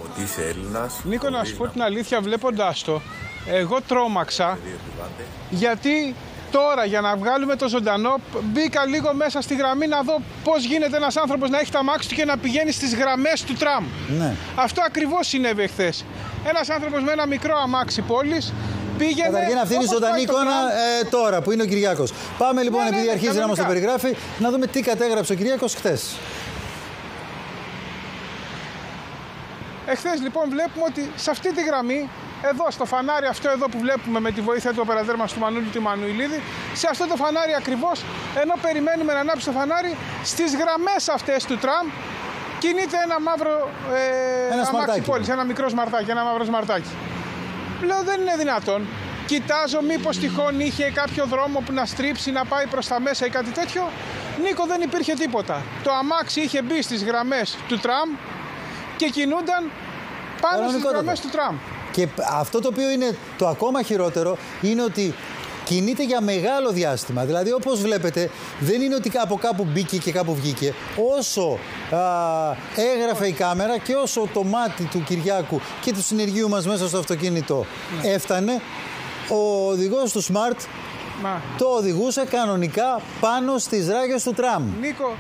ότι είσαι Έλληνας. Νίκο, να σου πω την αλήθεια, βλέποντάς το, εγώ τρόμαξα, γιατί τώρα για να βγάλουμε το ζωντανό μπήκα λίγο μέσα στη γραμμή να δω πώς γίνεται ένας άνθρωπος να έχει τα αμάξι του και να πηγαίνει στις γραμμές του τραμ. Ναι. Αυτό ακριβώς συνέβη εχθές. Ένας άνθρωπος με ένα μικρό αμάξι πόλης πήγαινε. Καταρχήν αυτή είναι η ζωντανή εικόνα τώρα που είναι ο Κυριάκος. Πάμε λοιπόν, επειδή αρχίζει να μας το περιγράφει, να δούμε τι κατέγραψε ο Κυριάκος χθες. Εχθές λοιπόν βλέπουμε ότι σε αυτή τη γραμμή, εδώ στο φανάρι αυτό εδώ που βλέπουμε με τη βοήθεια του οπερατέρ μας του Μανούλη του Μανουηλίδη, σε αυτό το φανάρι ακριβώς, ενώ περιμένουμε να ανάψει το φανάρι, στις γραμμές αυτές του τραμ κινείται ένα μαύρο αμάξι πόλης, ένα μικρό σμαρτάκι, ένα μαύρο σμαρτάκι. Λέω δεν είναι δυνατόν. Κοιτάζω μήπως τυχόν είχε κάποιο δρόμο που να στρίψει, να πάει προς τα μέσα ή κάτι τέτοιο. Νίκο, δεν υπήρχε τίποτα. Το αμάξι είχε μπει στις γραμμές του τραμ και κινούνταν πάνω στις γραμμές του τραμ. Και αυτό το οποίο είναι το ακόμα χειρότερο είναι ότι κινείται για μεγάλο διάστημα. Δηλαδή, όπως βλέπετε, δεν είναι ότι από κάπου μπήκε και κάπου βγήκε. Όσο έγραφε η κάμερα και όσο το μάτι του Κυριάκου και του συνεργείου μας μέσα στο αυτοκίνητο έφτανε, ο οδηγός του Smart το οδηγούσε κανονικά πάνω στις ράγες του τραμ. Νίκο,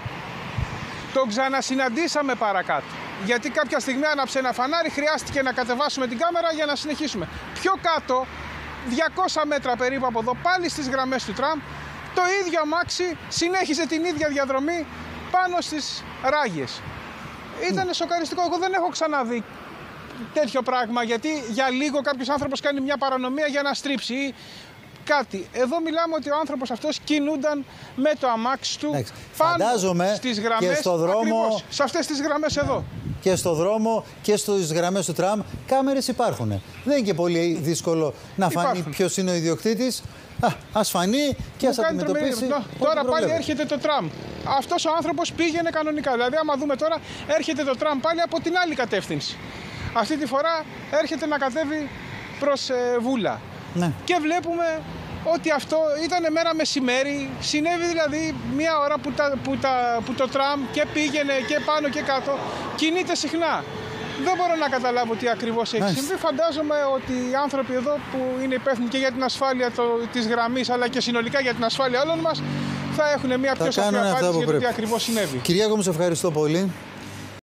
το ξανασυναντήσαμε παρακάτω. Γιατί κάποια στιγμή άναψε ένα φανάρι, χρειάστηκε να κατεβάσουμε την κάμερα για να συνεχίσουμε. Πιο κάτω, 200 μέτρα περίπου από εδώ, πάλι στις γραμμές του τραμ, το ίδιο αμάξι συνέχιζε την ίδια διαδρομή πάνω στις ράγες. Ήτανε σοκαριστικό. Εγώ δεν έχω ξαναδεί τέτοιο πράγμα, γιατί για λίγο κάποιος άνθρωπος κάνει μια παρανομία για να στρίψει ή κάτι. Εδώ μιλάμε ότι ο άνθρωπος αυτός κινούνταν με το αμάξι του πάνω στις γραμμές, και στο δρόμο, ακριβώς, σε αυτές τις γραμμές εδώ. Και στο δρόμο και στις γραμμές του τραμ κάμερες υπάρχουν. Δεν είναι και πολύ δύσκολο να φανεί ποιος είναι ο ιδιοκτήτης. Ας φανεί και ας αντιμετωπίσει. Τώρα πάλι έρχεται το τραμ. Αυτός ο άνθρωπος πήγαινε κανονικά. Δηλαδή, άμα δούμε τώρα, έρχεται το τραμ πάλι από την άλλη κατεύθυνση. Αυτή τη φορά έρχεται να κατέβει προς Βούλα. Ναι. Και βλέπουμε ότι αυτό ήταν μέρα μεσημέρι. Συνέβη δηλαδή μια ώρα που το τραμ και πήγαινε και πάνω και κάτω. Κινείται συχνά. Δεν μπορώ να καταλάβω τι ακριβώς έχει συμβεί. Φαντάζομαι ότι οι άνθρωποι εδώ που είναι υπεύθυνοι και για την ασφάλεια της γραμμής αλλά και συνολικά για την ασφάλεια όλων μας θα έχουν μια πιο σαφή απάντηση για το τι ακριβώς συνέβη. Κυριάκο, μου σε ευχαριστώ πολύ.